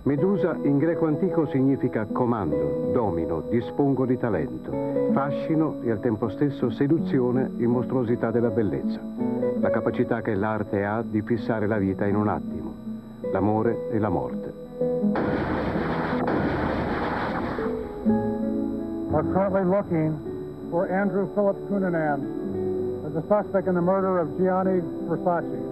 Medusa in greco antico significa comando, domino, dispongo di talento, fascino e al tempo stesso seduzione e mostruosità della bellezza. La capacità che l'arte ha di fissare la vita in un attimo, l'amore e la morte. We're currently looking for Andrew Cunanan as a suspect in the murder of Gianni Versace.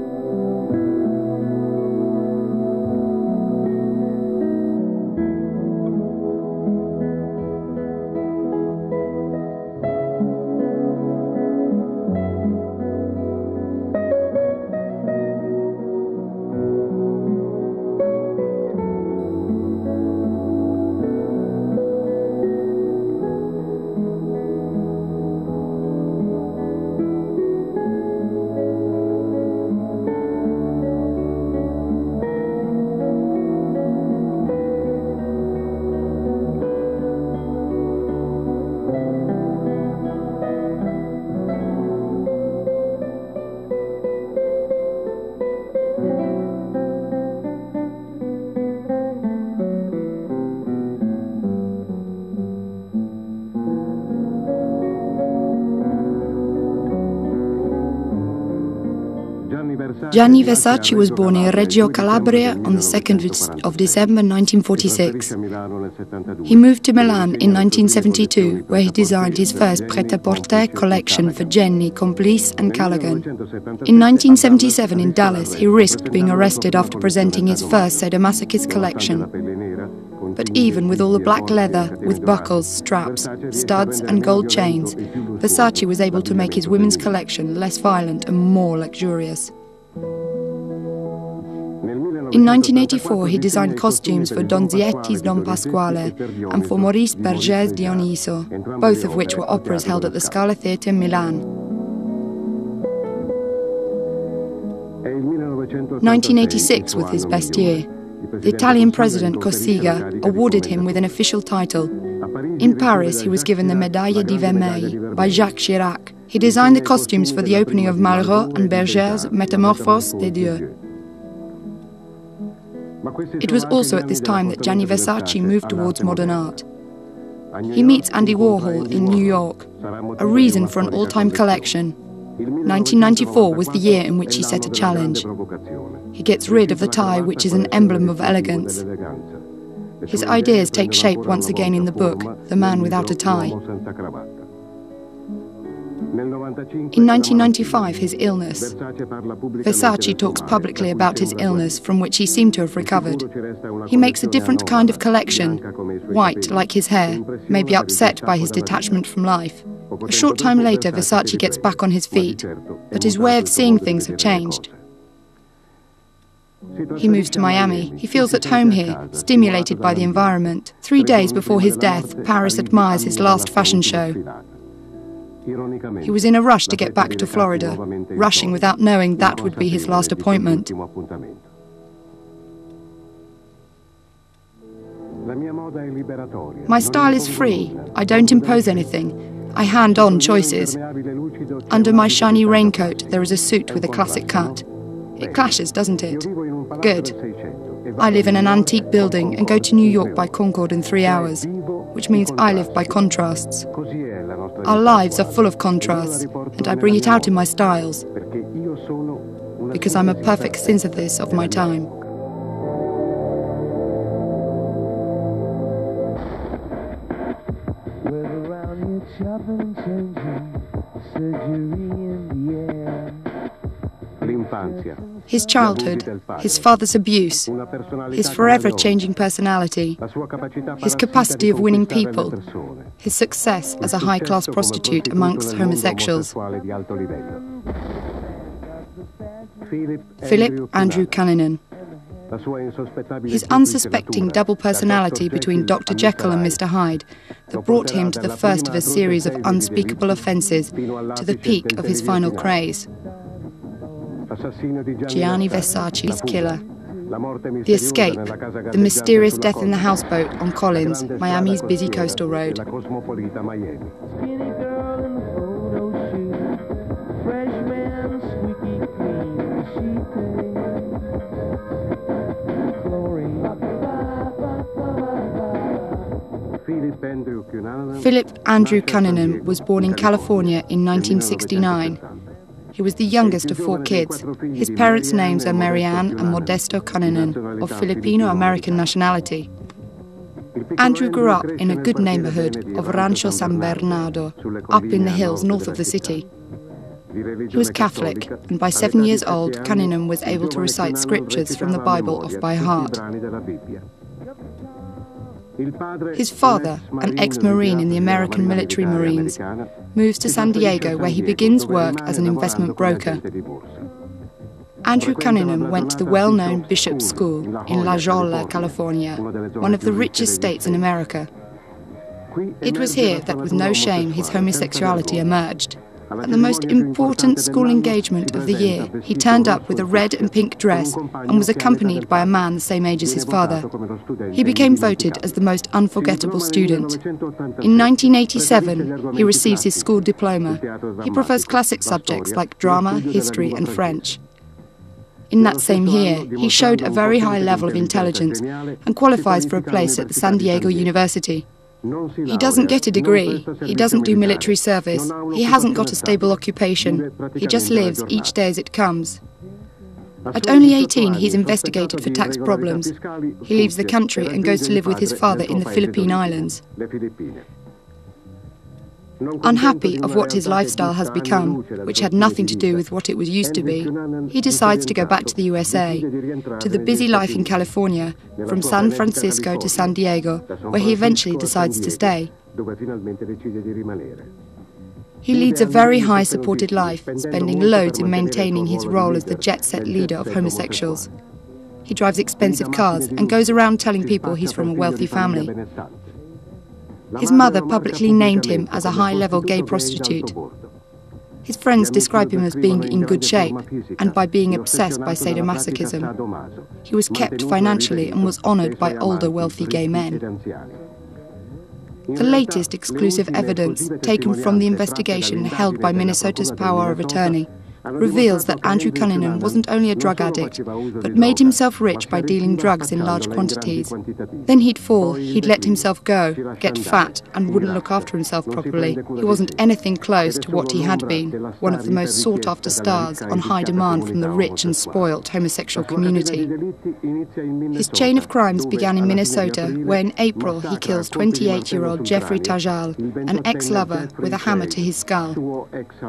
Gianni Versace was born in Reggio Calabria on the 2nd of December 1946. He moved to Milan in 1972, where he designed his first prêt-à-porter collection for Jenny, Complice and Callaghan. In 1977 in Dallas, he risked being arrested after presenting his first sadomasochist collection. But even with all the black leather, with buckles, straps, studs and gold chains, Versace was able to make his women's collection less violent and more luxurious. In 1984, he designed costumes for Donzietti's Don Pasquale and for Maurice Berger's Dioniso, both of which were operas held at the Scala Theatre in Milan. 1986 was his best year. The Italian president Cossiga awarded him with an official title. In Paris, he was given the Médaille di Vermeil by Jacques Chirac. He designed the costumes for the opening of Malraux and Berger's Métamorphose des dieux. It was also at this time that Gianni Versace moved towards modern art. He meets Andy Warhol in New York, a reason for an all-time collection. 1994 was the year in which he set a challenge. He gets rid of the tie, which is an emblem of elegance. His ideas take shape once again in the book, The Man Without a Tie. In 1995, his illness. Versace talks publicly about his illness, from which he seemed to have recovered. He makes a different kind of collection, white like his hair, maybe upset by his detachment from life. A short time later, Versace gets back on his feet, but his way of seeing things have changed. He moves to Miami. He feels at home here, stimulated by the environment. 3 days before his death, Paris admires his last fashion show. He was in a rush to get back to Florida, rushing without knowing that would be his last appointment. My style is free. I don't impose anything. I hand on choices. Under my shiny raincoat, there is a suit with a classic cut. It clashes, doesn't it? Good. I live in an antique building and go to New York by Concorde in 3 hours, which means I live by contrasts. Our lives are full of contrasts, and I bring it out in my styles, because I'm a perfect synthesis of my time. His childhood, his father's abuse, his forever changing personality, his capacity of winning people, his success as a high-class prostitute amongst homosexuals. Philip Andrew Cunanan. His unsuspecting double personality between Dr. Jekyll and Mr. Hyde that brought him to the first of a series of unspeakable offences to the peak of his final craze. Gianni Versace's killer. The escape, the mysterious death in the houseboat on Collins, Miami's busy coastal road. Philip Andrew Cunanan was born in California in 1969. He was the youngest of 4 kids. His parents' names are Marianne and Modesto Cunanan, of Filipino-American nationality. Andrew grew up in a good neighborhood of Rancho San Bernardo, up in the hills north of the city. He was Catholic, and by 7 years old, Cunanan was able to recite scriptures from the Bible off by heart. His father, an ex-Marine in the American Military Marines, moves to San Diego where he begins work as an investment broker. Andrew Cunanan went to the well-known Bishop's School in La Jolla, California, one of the richest states in America. It was here that with no shame his homosexuality emerged. At the most important school engagement of the year, he turned up with a red and pink dress and was accompanied by a man the same age as his father. He became voted as the most unforgettable student. In 1987, he receives his school diploma. He prefers classic subjects like drama, history and French. In that same year, he showed a very high level of intelligence and qualifies for a place at the San Diego University. He doesn't get a degree, he doesn't do military service, he hasn't got a stable occupation, he just lives each day as it comes. At only 18, he's investigated for tax problems. He leaves the country and goes to live with his father in the Philippine Islands. Unhappy of what his lifestyle has become, which had nothing to do with what it was used to be, he decides to go back to the USA, to the busy life in California, from San Francisco to San Diego, where he eventually decides to stay. He leads a very high supported life, spending loads in maintaining his role as the jet-set leader of homosexuals. He drives expensive cars and goes around telling people he's from a wealthy family. His mother publicly named him as a high-level gay prostitute. His friends describe him as being in good shape and by being obsessed by sadomasochism. He was kept financially and was honoured by older, wealthy gay men. The latest exclusive evidence, taken from the investigation held by Minnesota's power of attorney, reveals that Andrew Cunanan wasn't only a drug addict, but made himself rich by dealing drugs in large quantities. Then he'd fall, he'd let himself go, get fat, and wouldn't look after himself properly. He wasn't anything close to what he had been, one of the most sought-after stars on high demand from the rich and spoilt homosexual community. His chain of crimes began in Minnesota, where in April he kills 28-year-old Jeffrey Tajal, an ex-lover, with a hammer to his skull.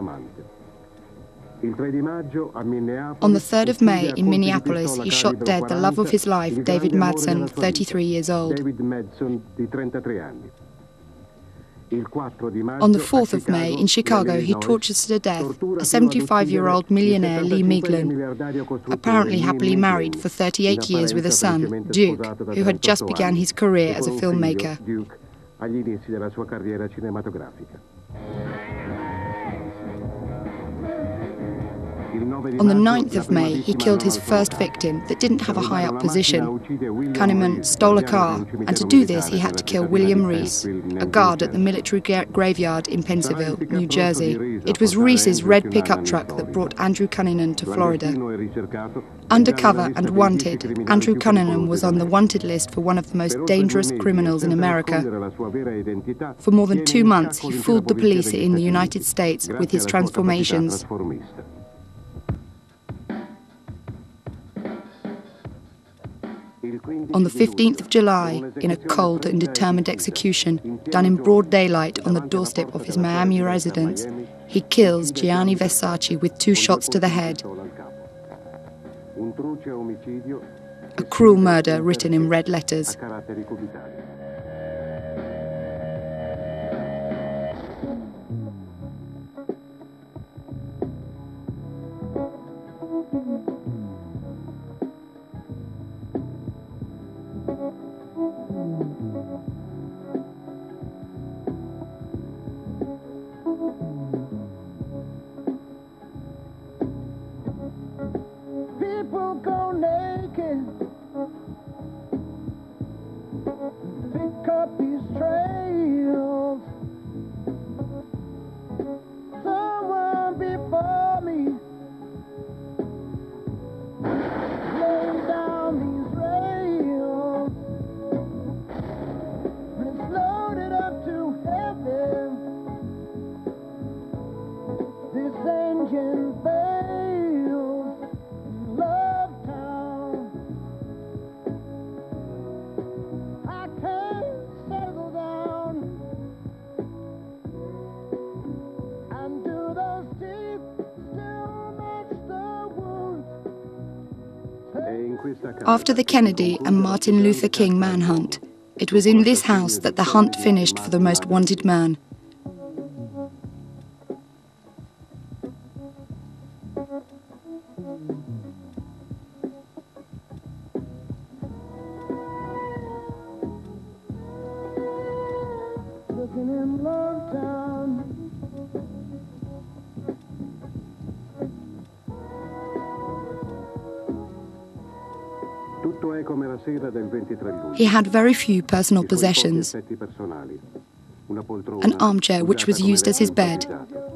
On the 3rd of May in Minneapolis, he shot dead the love of his life, David Madsen, 33 years old. On the 4th of May in Chicago, he tortures to death a 75-year-old millionaire, Lee Miglin, apparently happily married for 38 years with a son, Duke, who had just begun his career as a filmmaker. On the 9th of May, he killed his first victim that didn't have a high-up position. Cunanan stole a car, and to do this he had to kill William Reese, a guard at the military graveyard in Pennsylvania, New Jersey. It was Reese's red pickup truck that brought Andrew Cunanan to Florida. Undercover and wanted, Andrew Cunanan was on the wanted list for one of the most dangerous criminals in America. For more than 2 months, he fooled the police in the United States with his transformations. On the 15th of July, in a cold and determined execution, done in broad daylight on the doorstep of his Miami residence, he kills Gianni Versace with 2 shots to the head. A cruel murder written in red letters. People go naked. After the Kennedy and Martin Luther King manhunt, it was in this house that the hunt finished for the most wanted man. He had very few personal possessions. An armchair which was used as his bed.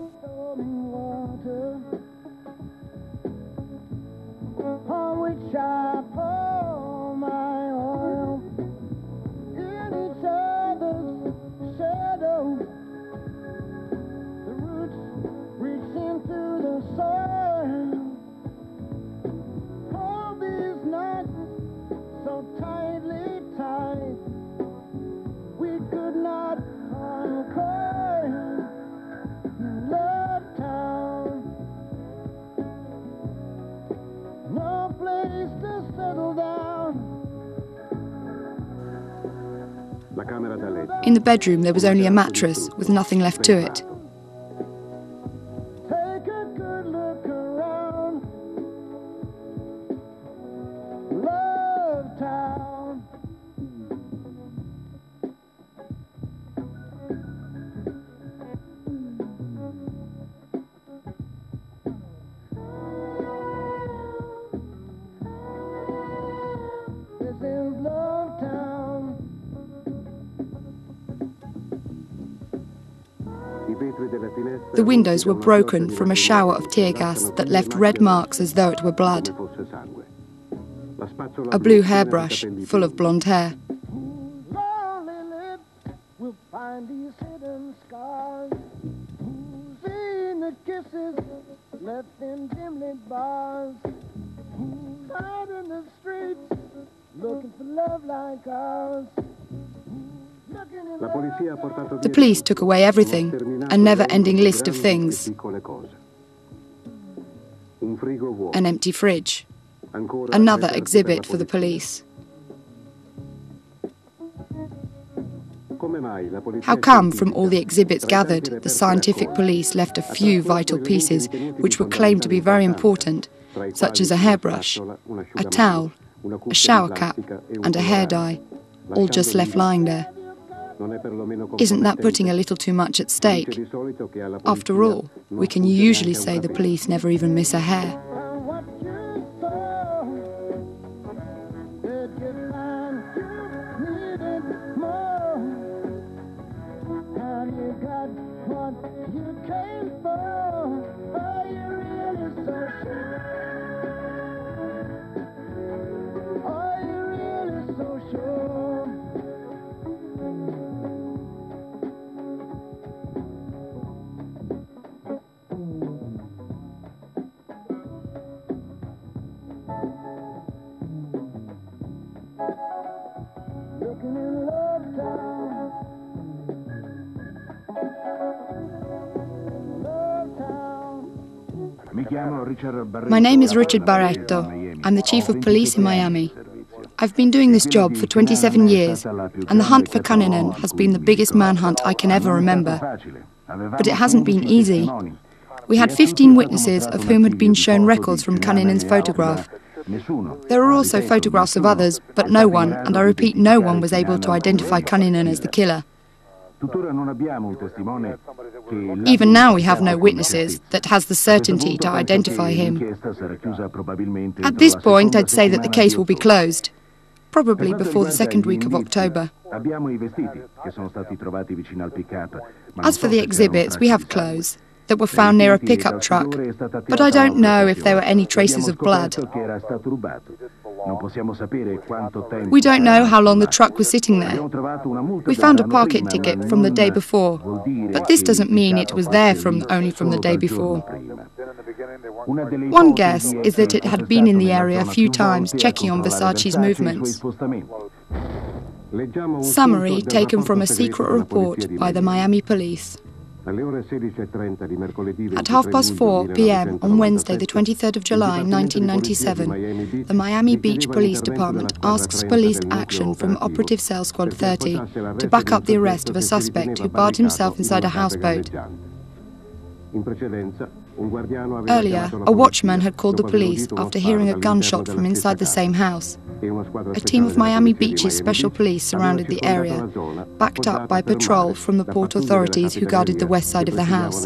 In the bedroom there was only a mattress with nothing left to it. The windows were broken from a shower of tear gas that left red marks as though it were blood. A blue hairbrush full of blonde hair. The police took away everything, a never-ending list of things. An empty fridge. Another exhibit for the police. How come, from all the exhibits gathered, the scientific police left a few vital pieces which were claimed to be very important, such as a hairbrush, a towel, a shower cap, and a hair dye, all just left lying there? Isn't that putting a little too much at stake? After all, we can usually say the police never even miss a hair. My name is Richard Barretto. I'm the Chief of Police in Miami. I've been doing this job for 27 years, and the hunt for Cunanan has been the biggest manhunt I can ever remember. But it hasn't been easy. We had 15 witnesses, of whom had been shown records from Cunanan's photograph. There are also photographs of others, but no one, and I repeat, no one was able to identify Cunanan as the killer. Even now we have no witnesses that has the certainty to identify him. At this point I'd say that the case will be closed, probably before the second week of October. As for the exhibits, we have clothes that were found near a pickup truck, but I don't know if there were any traces of blood. We don't know how long the truck was sitting there. We found a parking ticket from the day before, but this doesn't mean it was there only from the day before. One guess is that it had been in the area a few times, checking on Versace's movements. Summary taken from a secret report by the Miami police. At 4:30 p.m. on Wednesday, the 23rd of July, 1997, the Miami Beach Police Department asks police action from Operative Cell Squad 30 to back up the arrest of a suspect who barred himself inside a houseboat. Earlier, a watchman had called the police after hearing a gunshot from inside the same house. A team of Miami Beach's special police surrounded the area, backed up by patrol from the port authorities who guarded the west side of the house.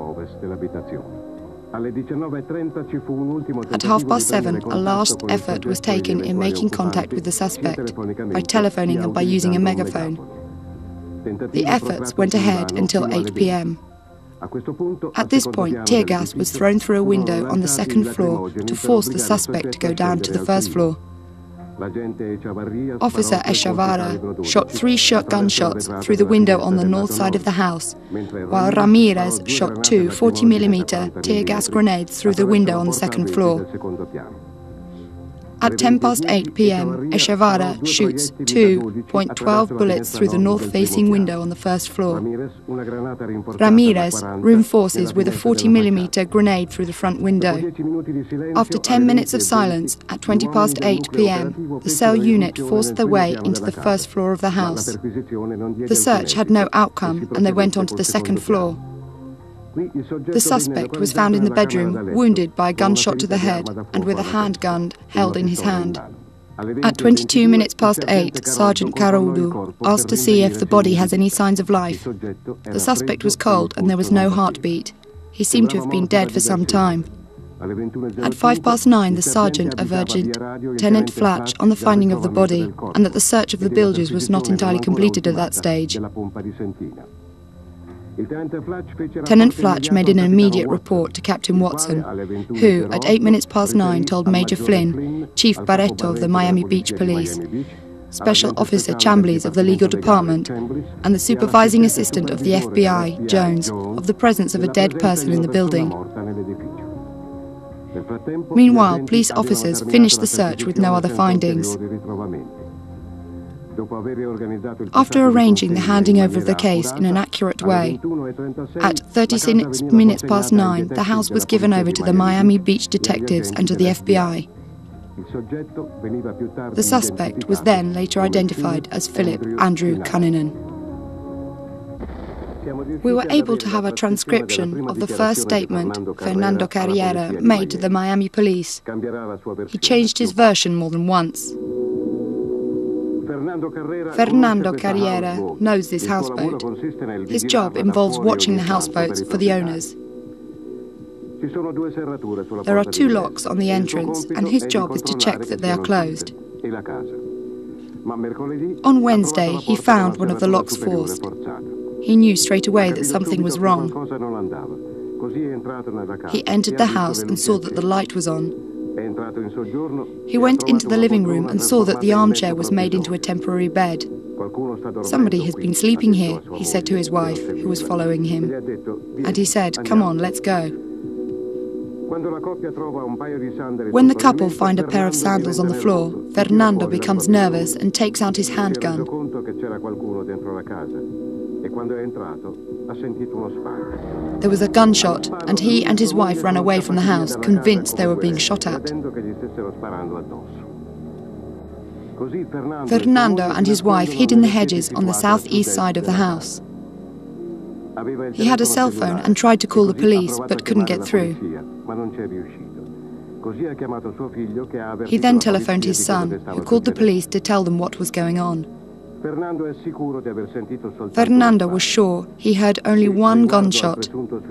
At 7:30, a last effort was taken in making contact with the suspect, by telephoning and by using a megaphone. The efforts went ahead until 8 p.m. At this point, tear gas was thrown through a window on the second floor to force the suspect to go down to the first floor. Officer Echevarria shot 3 shotgun shots through the window on the north side of the house, while Ramirez shot 2 40mm tear gas grenades through the window on the second floor. At 8:10 p.m, Echevarria shoots 2.12 bullets through the north-facing window on the first floor. Ramirez reinforces with a 40mm grenade through the front window. After 10 minutes of silence, at 8:20 p.m, the cell unit forced their way into the first floor of the house. The search had no outcome and they went on to the second floor. The suspect was found in the bedroom, wounded by a gunshot to the head and with a handgun held in his hand. At 8:22, Sergeant Caroudu asked to see if the body has any signs of life. The suspect was cold and there was no heartbeat. He seemed to have been dead for some time. At 9:05, the sergeant averred Lieutenant Flatch on the finding of the body and that the search of the bilges was not entirely completed at that stage. Lieutenant Flatch made an immediate report to Captain Watson, who, at 9:08, told Major Flynn, Chief Barreto of the Miami Beach Police, Special Officer Chambliss of the Legal Department, and the Supervising Assistant of the FBI, Jones, of the presence of a dead person in the building. Meanwhile, police officers finished the search with no other findings. After arranging the handing over of the case in an accurate way, at 9:36, the house was given over to the Miami Beach detectives and to the FBI. The suspect was then later identified as Philip Andrew Cunanan. We were able to have a transcription of the first statement Fernando Carriera made to the Miami police. He changed his version more than once. Fernando Carriera knows this houseboat. His job involves watching the houseboats for the owners. There are 2 locks on the entrance, and his job is to check that they are closed. On Wednesday, he found one of the locks forced. He knew straight away that something was wrong. He entered the house and saw that the light was on. He went into the living room and saw that the armchair was made into a temporary bed. "Somebody has been sleeping here," he said to his wife, who was following him. And he said, "Come on, let's go." When the couple find a pair of sandals on the floor, Fernando becomes nervous and takes out his handgun. There was a gunshot, and he and his wife ran away from the house, convinced they were being shot at. Fernando and his wife hid in the hedges on the southeast side of the house. He had a cell phone and tried to call the police, but couldn't get through. He then telephoned his son, who called the police to tell them what was going on. Fernando was sure he heard only one gunshot.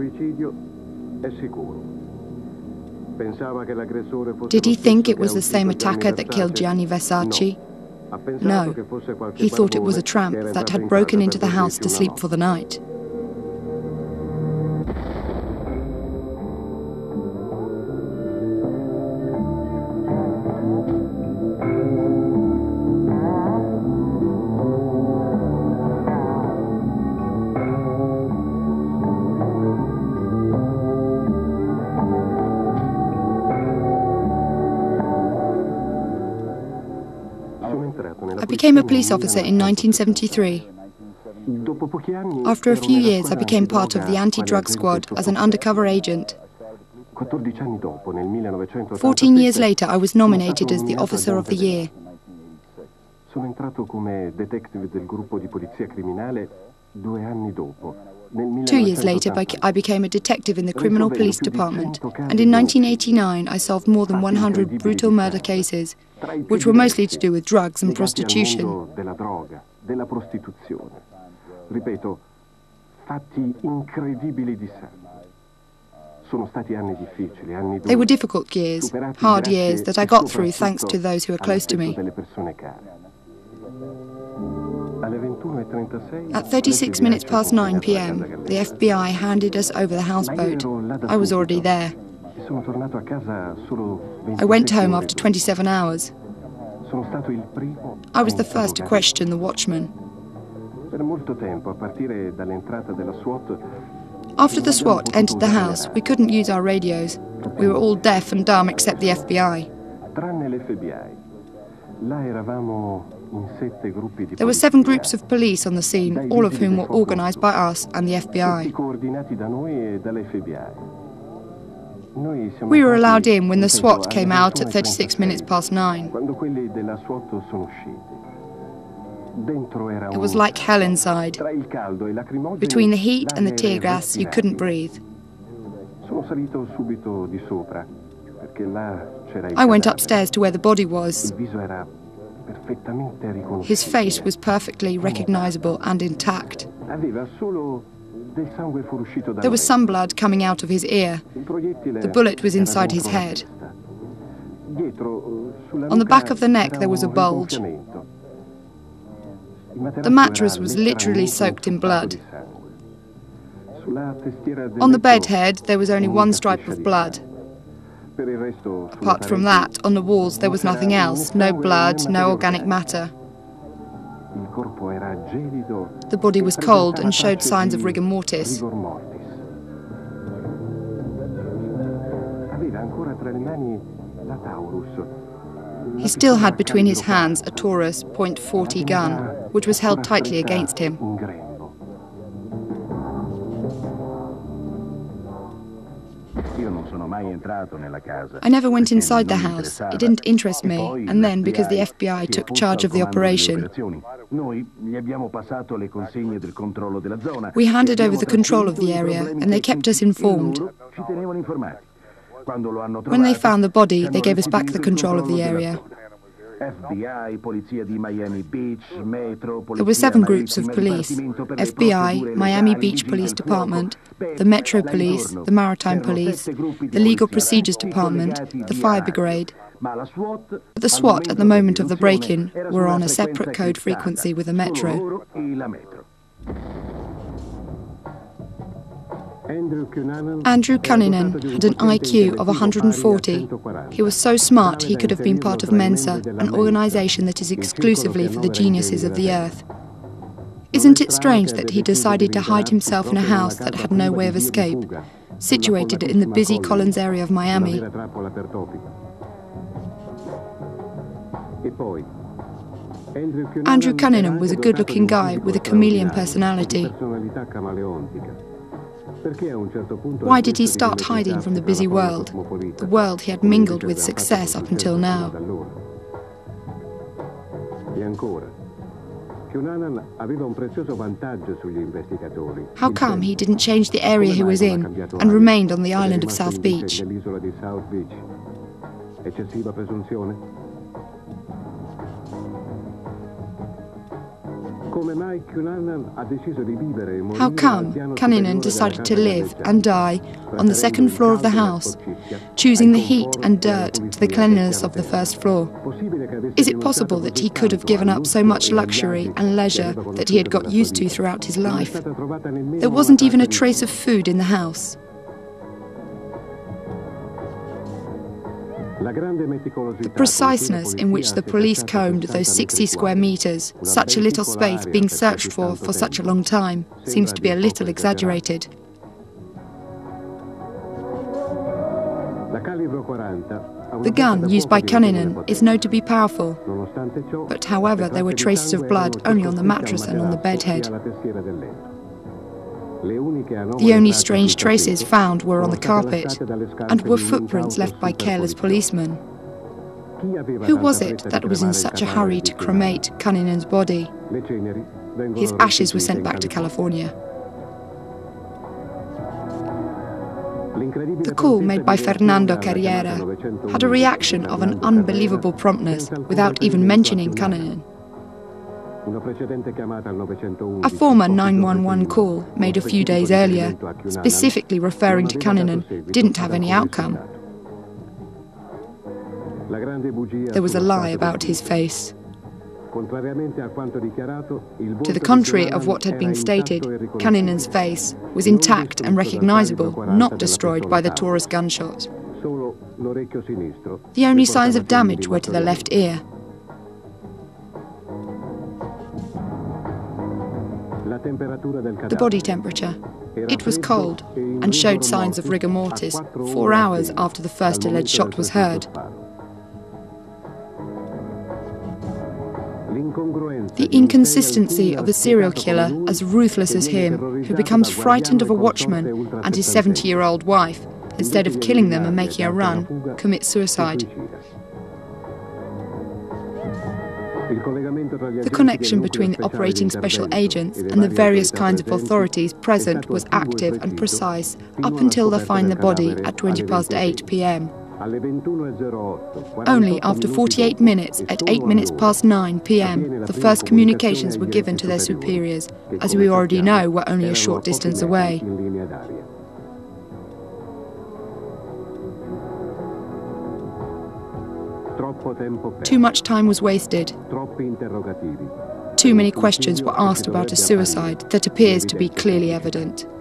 Did he think it was the same attacker that killed Gianni Versace? No. He thought it was a tramp that had broken into the house to sleep for the night. I became a police officer in 1973. After a few years, I became part of the anti-drug squad as an undercover agent. 14 years later, I was nominated as the Officer of the Year. Sono entrato come detective del gruppo di polizia criminale 2 anni dopo. 2 years later, I became a detective in the Criminal Police Department, and in 1989 I solved more than 100 brutal murder cases, which were mostly to do with drugs and prostitution. Della droga, della prostituzione. Ripeto, fatti incredibili di sangue. Sono stati anni difficili, anni duri. They were difficult years, hard years that I got through thanks to those who were close to me. At 36 minutes past 9 p.m., the FBI handed us over the houseboat. I was already there. I went home after 27 hours. I was the first to question the watchman. After the SWAT entered the house, we couldn't use our radios. We were all deaf and dumb except the FBI. There were 7 groups of police on the scene, all of whom were organised by us and the FBI. We were allowed in when the SWAT came out at 36 minutes past 9. It was like hell inside. Between the heat and the tear gas, you couldn't breathe. I went upstairs to where the body was. His face was perfectly recognisable and intact. There was some blood coming out of his ear. The bullet was inside his head. On the back of the neck there was a bulge. The mattress was literally soaked in blood. On the bed head there was only 1 stripe of blood. Apart from that, on the walls there was nothing else, no blood, no organic matter. The body was cold and showed signs of rigor mortis. He still had between his hands a Taurus .40 gun, which was held tightly against him. I never went inside the house. It didn't interest me, and then, because the FBI took charge of the operation, we handed over the control of the area, and they kept us informed. When they found the body, they gave us back the control of the area. There were 7 groups of police: FBI, Miami Beach Police Department, the Metro Police, the Maritime Police, the Legal Procedures Department, the Fire Brigade. But the SWAT, at the moment of the break-in, were on a separate code frequency with the Metro. Andrew Cunanan had an IQ of 140. He was so smart he could have been part of Mensa, an organisation that is exclusively for the geniuses of the earth. Isn't it strange that he decided to hide himself in a house that had no way of escape, situated in the busy Collins area of Miami? Andrew Cunanan was a good-looking guy with a chameleon personality. Why did he start hiding from the busy world, the world he had mingled with success up until now? How come he didn't change the area he was in and remained on the island of South Beach? How come Cunanan decided to live and die on the 2nd floor of the house, choosing the heat and dirt to the cleanliness of the 1st floor? Is it possible that he could have given up so much luxury and leisure that he had got used to throughout his life? There wasn't even a trace of food in the house. The preciseness in which the police combed those 60 square meters, such a little space being searched for such a long time, seems to be a little exaggerated. The gun used by Cunanan is known to be powerful, but however there were traces of blood only on the mattress and on the bedhead. The only strange traces found were on the carpet and were footprints left by careless policemen. Who was it that was in such a hurry to cremate Cunanan's body? His ashes were sent back to California. The call made by Fernando Carriera had a reaction of an unbelievable promptness without even mentioning Cunanan. A former 911 call made a few days earlier, specifically referring to Cunanan, didn't have any outcome. There was a lie about his face. To the contrary of what had been stated, Cunanan's face was intact and recognizable, not destroyed by the Taurus gunshot. The only signs of damage were to the left ear. The body temperature. It was cold and showed signs of rigor mortis 4 hours after the first alleged shot was heard. The inconsistency of a serial killer as ruthless as him, who becomes frightened of a watchman and his 70-year-old wife, instead of killing them and making a run, commits suicide. The connection between operating special agents and the various kinds of authorities present was active and precise up until they find the body at 8 p.m. Only after 48 minutes, at 9 p.m, the first communications were given to their superiors, as we already know were only a short distance away. Too much time was wasted. Too many questions were asked about a suicide that appears to be clearly evident.